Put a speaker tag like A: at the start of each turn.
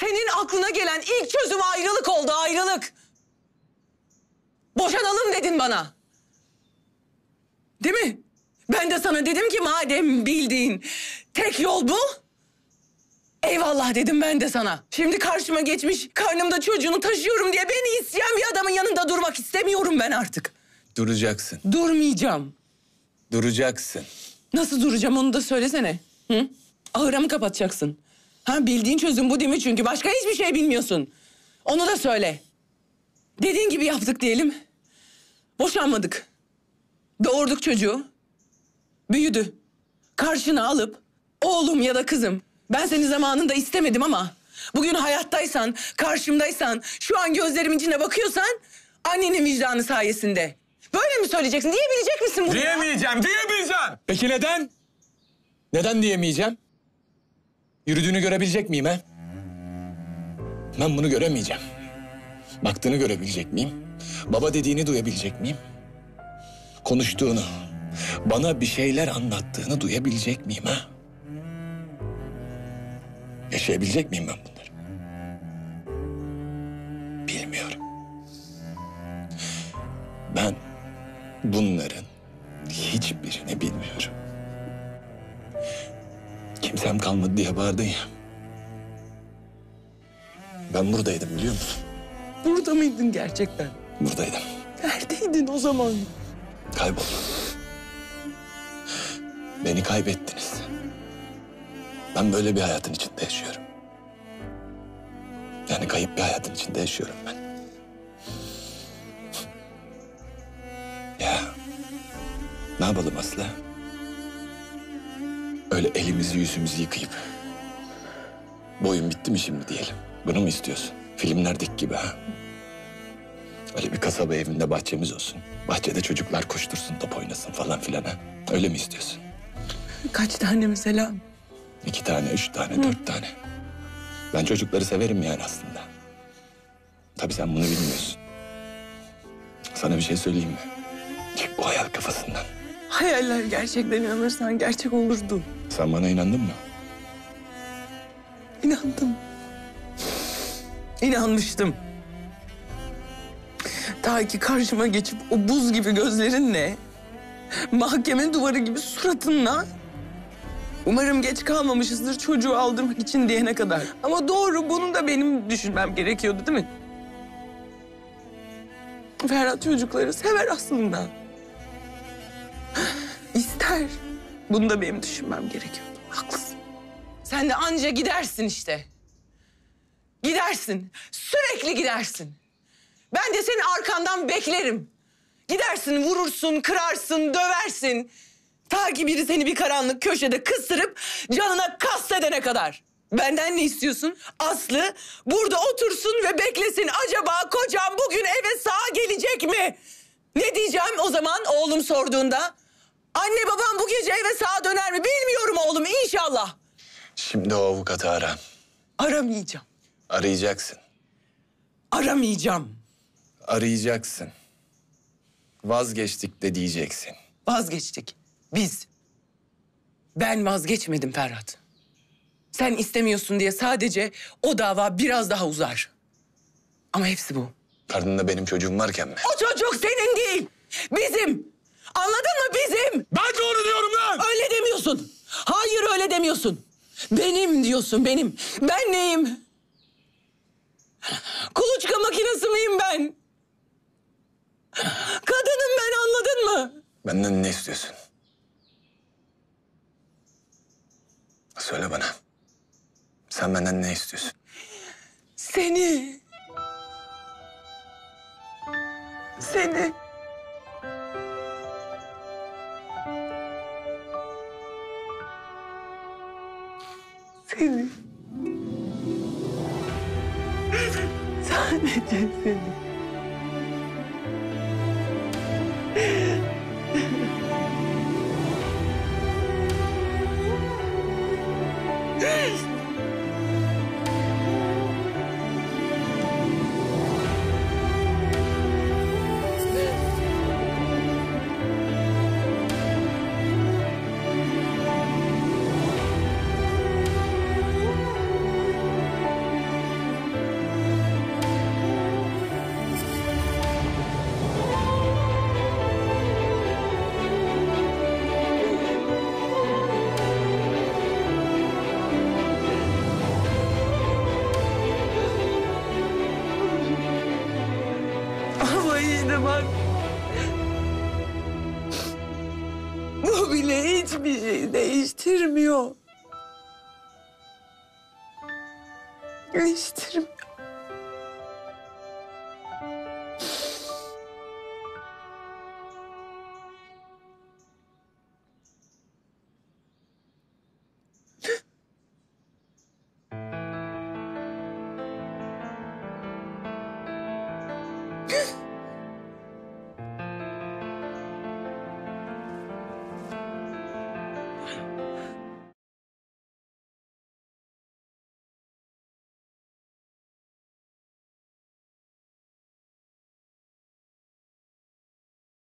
A: Senin aklına gelen ilk çözüm ayrılık oldu, ayrılık. Boşanalım dedin bana. Değil mi? Ben de sana dedim ki madem bildiğin tek yol bu... eyvallah dedim ben de sana. Şimdi karşıma geçmiş, karnımda çocuğunu taşıyorum diye beni isteyen bir adamın yanında durmak istemiyorum ben artık.
B: Duracaksın.
A: Durmayacağım.
B: Duracaksın.
A: Nasıl duracağım onu da söylesene. Hı? Ahıra mı kapatacaksın? Ha, bildiğin çözüm bu değil mi? Çünkü başka hiçbir şey bilmiyorsun. Onu da söyle. Dediğin gibi yaptık diyelim. Boşanmadık. Doğurduk çocuğu. Büyüdü. Karşına alıp oğlum ya da kızım. Ben seni zamanında istemedim ama bugün hayattaysan, karşımdaysan, şu an gözlerimin içine bakıyorsan annenin vicdanı sayesinde. Böyle mi söyleyeceksin? Diyebilecek misin bunu?
B: Diyemeyeceğim. Peki neden? Neden diyemeyeceğim? Yürüdüğünü görebilecek miyim ha? Ben bunu göremeyeceğim. Baktığını görebilecek miyim? Baba dediğini duyabilecek miyim? Konuştuğunu, bana bir şeyler anlattığını duyabilecek miyim ha? Yaşayabilecek miyim ben bunları? Bilmiyorum. Ben bunların hiçbirini bilmiyorum. Kimsem kalmadı diye bağırdın ya. Ben buradaydım biliyor musun?
A: Burada mıydın gerçekten?
B: Buradaydım.
A: Neredeydin o zaman?
B: Kayboldum. Beni kaybettiniz. Ben böyle bir hayatın içinde yaşıyorum. Yani kayıp bir hayatın içinde yaşıyorum ben. Ya ne yapalım Aslı? Öyle elimizi yüzümüzü yıkayıp boyun bitti mi şimdi diyelim. Bunu mu istiyorsun? Filmlerdeki gibi ha? Öyle bir kasaba evinde bahçemiz olsun. Bahçede çocuklar koştursun, top oynasın falan filan ha? Öyle mi istiyorsun?
A: Kaç tane mesela?
B: 2 tane, 3 tane, 4 tane. Ben çocukları severim yani aslında. Tabii sen bunu bilmiyorsun. Sana bir şey söyleyeyim mi? Çık bu hayal kafasından.
A: Hayaller gerçekten inanırsan gerçek olurdu.
B: Sen bana inandın mı?
A: İnandım. İnanmıştım. Ta ki karşıma geçip o buz gibi gözlerinle, mahkeme duvarı gibi suratınla... umarım geç kalmamışızdır çocuğu aldırmak için diyene kadar. Ama doğru, bunu da benim düşünmem gerekiyordu değil mi? Ferhat çocukları sever aslında. İster. Bunu da benim düşünmem gerekiyordu. Haklısın. Sen de anca gidersin işte. Gidersin. Sürekli gidersin. Ben de senin arkandan beklerim. Gidersin, vurursun, kırarsın, döversin. Ta ki biri seni bir karanlık köşede kıstırıp canına kastedene kadar. Benden ne istiyorsun? Aslı burada otursun ve beklesin. Acaba kocam bugün eve sağ gelecek mi? Ne diyeceğim o zaman oğlum sorduğunda? Anne babam bu gece eve sağ döner mi? Bilmiyorum oğlum, inşallah.
B: Şimdi o avukatı ara.
A: Aramayacağım.
B: Arayacaksın.
A: Aramayacağım.
B: Arayacaksın. Vazgeçtik de diyeceksin.
A: Vazgeçtik. Biz. Ben vazgeçmedim Ferhat. Sen istemiyorsun diye sadece o dava biraz daha uzar. Ama hepsi bu.
B: Karnında benim çocuğum varken mi?
A: O çocuk senin değil. Bizim. Anladın mı? Bizim.
B: Ben doğru diyorum lan!
A: Öyle demiyorsun. Hayır öyle demiyorsun. Benim diyorsun, benim. Ben neyim? Kuluçka makinesi miyim ben? Kadınım ben, anladın mı?
B: Benden ne istiyorsun? Söyle bana. Sen benden ne istiyorsun?
A: Seni. Seni. Seni. Sadece seni. hiçbir şey değiştirmiyor. Değiştirmiyor.